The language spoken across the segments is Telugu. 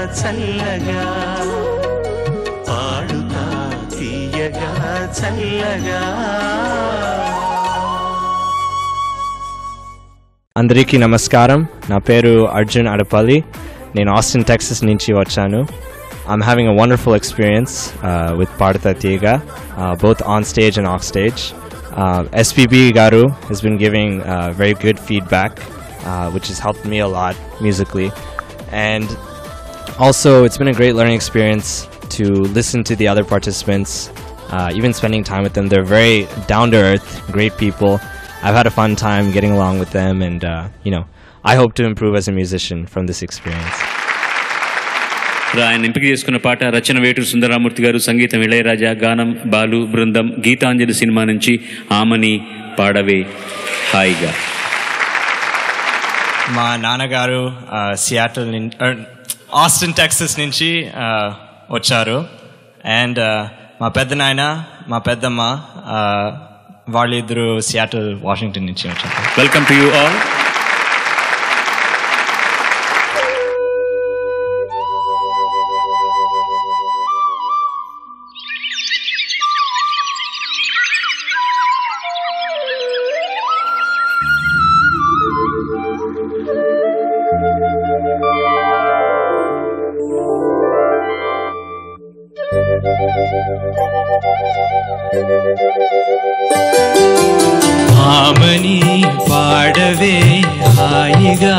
చల్లగా పాడుతా తీయగా చల్లగా. అందరికీ నమస్కారం. నా పేరు అర్జున్ అడపల్లి. నేను ఆస్టిన్ టెక్సస్ నుంచి వచ్చాను. I'm having a wonderful experience with Paduta Teega, both on stage and off stage. SPB Garu has been giving very good feedback, which has helped me a lot musically. And also, it's been a great learning experience to listen to the other participants, even spending time with them. They're very down-to-earth, great people. I've had a fun time getting along with them, and I hope to improve as a musician from this experience. ఆయన ఎంపిక చేసుకున్న పాట రచన వేటూరు సుందరరామూర్తి గారు, సంగీతం ఇళయరాజా, గానం బాలు బృందం, గీతాంజలి సినిమా నుంచి ఆమని పాడవే హాయిగా. మా నాన్నగారు సియాటల్ ఆస్టిన్ టెక్సస్ నుంచి వచ్చారు. అండ్ మా పెద్ద నాయన మా పెద్దమ్మ వాళ్ళిద్దరూ సియాటల్ వాషింగ్టన్ నుంచి వచ్చారు. Welcome to you all. ఆమని పాడవే హాయిగా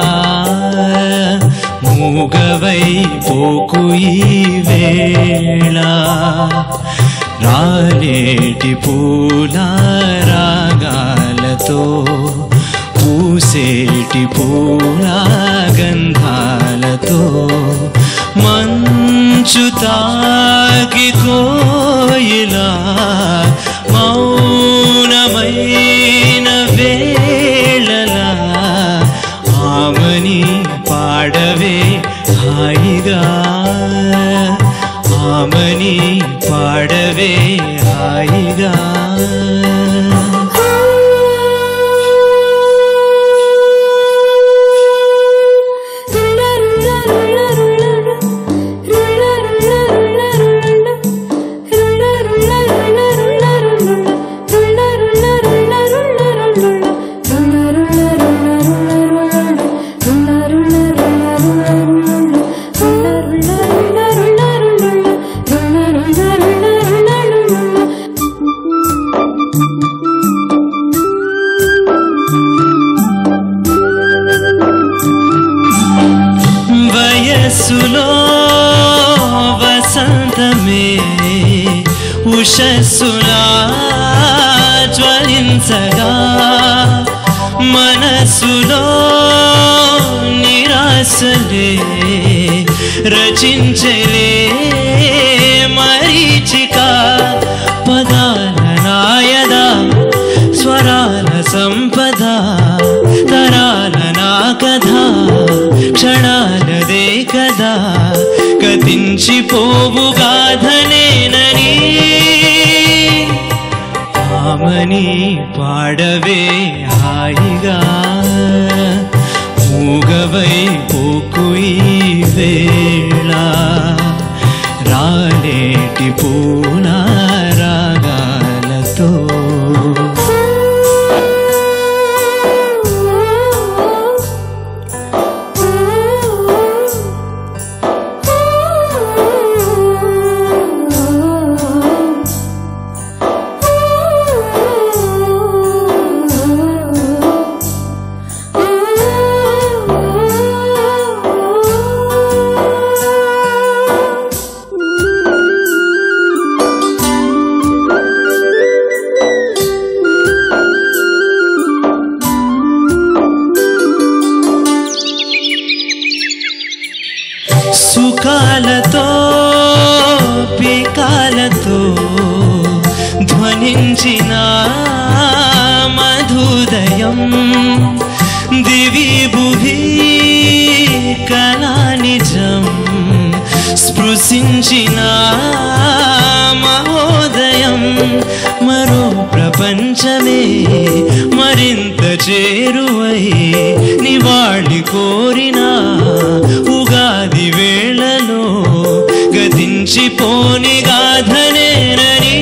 మూగవై పోకు ఈ వేళ రాలేటి పూల రాగాలతో పూసేటి పూల గంధాలతో మంచు తాకి కోయిలా మౌనమైన వేళలా ఆమని పాడవే హాయిగా ఆమని పాడవే హాయిగా. వయస్సులో వసంతమే ఉషస్సులా జ్వలించగా మనసులో నిరాశలే రచించలే మరీచిక పదాల నాయద స్వరాల సంపద తరాల నా కథ క్షణాలదే కదా గతించిపోవు గాథనేనని ఆమని పాడవే హాయిగా మూగవై పోకు ఈ వేళ రాలేటి పూల రాగాలతో. సుఖాలతో పీకాలతో ధ్వనించిన మధుదయం దివి భువి కళా నిజం స్పృశించిన మహోదయం మరో ప్రపంచమే మరింత చేరువై నివాళి కోరిన ఉగాది వేళలో గతించిపోని గాథనేనని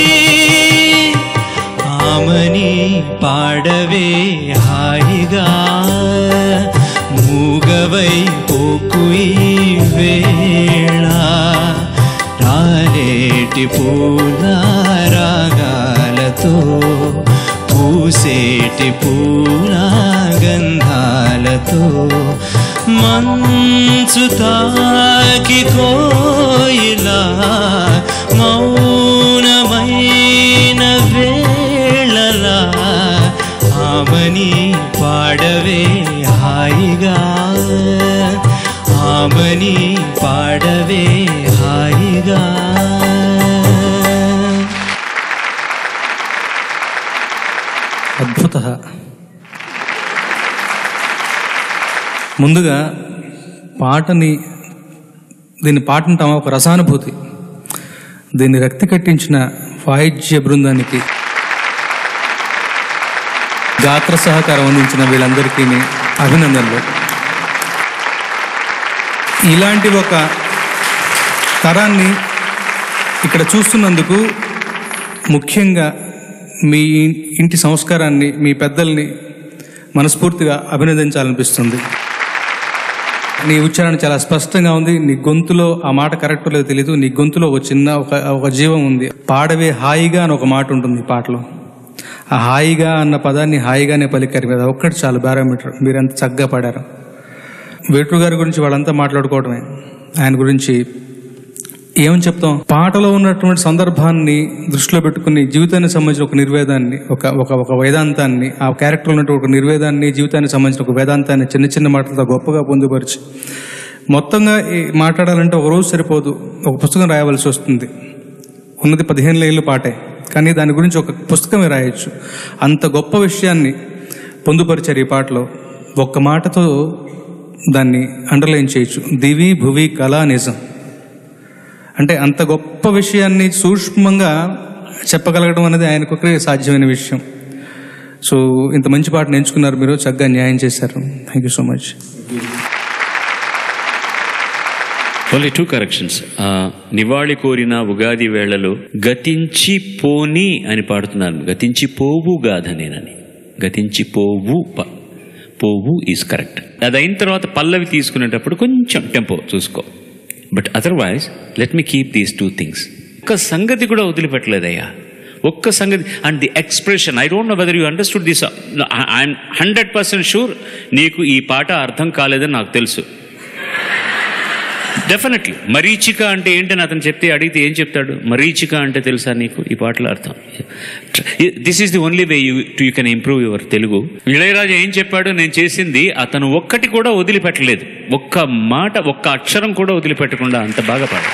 ఆమని పాడవే హాయిగా మూగవై పోకు ఈ వేళ రాలేటి పూల రాగాలతో పూసేటి పూల గంధాలతో మంచు తాకి కోయిలా మౌనమైన వేళలా ఆమని పాడవే హాయిగా ఆమని పాడవే హాయిగా. అద్భుత. ముందుగా దీన్ని పాటంటామా ఒక రసానుభూతి. దీన్ని రక్తి కట్టించిన వాయిద్య బృందానికి గాత్ర సహకారం అందించిన వీళ్ళందరికీ అభినందనలు. ఇలాంటి ఒక తరాన్ని ఇక్కడ చూస్తున్నందుకు ముఖ్యంగా మీ ఇంటి సంస్కారాన్ని, మీ పెద్దల్ని మనస్ఫూర్తిగా అభినందించాలనిపిస్తుంది. నీ ఉచ్చారణ చాలా స్పష్టంగా ఉంది. నీ గొంతులో ఆ మాట కరెక్టో లేదో తెలీదు. నీ గొంతులో ఒక జీవం ఉంది. పాడవే హాయిగా అని ఒక మాట ఉంటుంది ఈ పాటలో. ఆ హాయిగా అన్న పదాన్ని హాయిగానే పలికారు మీద. ఒక్కటి చాలు బారోమీటర్. మీరంత చక్కగా పాడారు. వేటూరు గారి గురించి వాళ్ళంతా మాట్లాడుకోవడమే. ఆయన గురించి ఏమని చెప్తాం? పాటలో ఉన్నటువంటి సందర్భాన్ని దృష్టిలో పెట్టుకుని జీవితానికి సంబంధించిన ఒక నిర్వేదాన్ని, ఒక వేదాంతాన్ని, ఆ క్యారెక్టర్ ఉన్నటువంటి ఒక నిర్వేదాన్ని, జీవితానికి సంబంధించిన ఒక వేదాంతాన్ని చిన్న చిన్న మాటలతో గొప్పగా పొందుపరిచి మొత్తంగా మాట్లాడాలంటే ఒక రోజు సరిపోదు, ఒక పుస్తకం రాయవలసి వస్తుంది. ఉన్నది 15 లైన్ల పాటే, కానీ దాని గురించి ఒక పుస్తకమే రాయొచ్చు. అంత గొప్ప విషయాన్ని పొందుపరిచారు ఈ పాటలో. ఒక్క మాటతో దాన్ని అండర్లైన్ చేయొచ్చు. దివి భువి కళా నిజం అంటే అంత గొప్ప విషయాన్ని సూక్ష్మంగా చెప్పగలగడం అనేది ఆయనకొకరే సాధ్యమైన విషయం. సో ఇంత మంచి పాటను ఎంచుకున్నారు మీరు, చక్కగా న్యాయం చేశారు. Thank you so much. Only 2 corrections. నివాళి కోరిన ఉగాది వేళలో గతించి పోని అని పాడుతున్నాను. గతించి పోవు గాథనేనని. గతించి పోవు ఈజ్ కరెక్ట్. అది అయిన తర్వాత పల్లవి తీసుకునేటప్పుడు కొంచెం టెంపో చూసుకో. But otherwise let me keep these 2 things. ఒక్క సంగతి కూడా వదిలిపెట్టలేదయ్యా, ఒక్క సంగతి. And the expression, I don't know whether you understood this. I'm 100% sure నీకు ఈ పాట అర్థం కాలేదని నాకు తెలుసు. డెఫినెట్లీ. మరీచిక అంటే ఏంటని అతను అడిగితే ఏం చెప్తాడు? మరీచిక అంటే తెలుసా నీకు ఈ పాటలో అర్థం? This is the only way you can improve your Telugu. Ilaiyaraaja ఏం చెప్పాడు? నేను చేసింది అతను ఒక్కటి కూడా వదిలిపెట్టలేదు. ఒక్క మాట, ఒక్క అక్షరం కూడా వదిలిపెట్టకుండా అంత బాగా పాడాడు.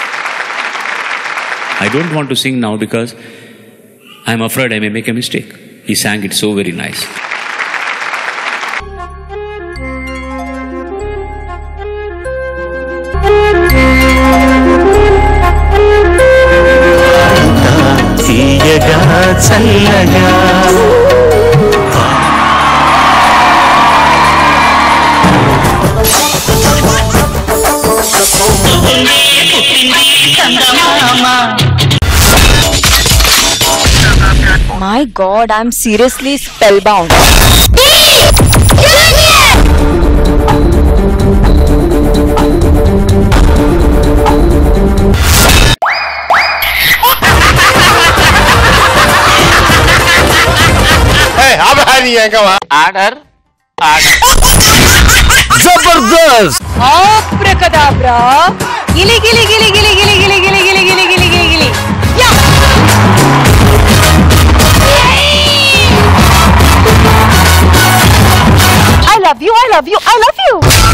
I don't want to sing now because I'm afraid I may make a mistake. He sang it so very nice. తీయగా చల్లగా My God, I'm seriously spellbound. Order. Zabardast! Abracadabra! Gili gili gili gili gili gili gili gili gili gili gili gili. Yeah! I love you, I love you, I love you!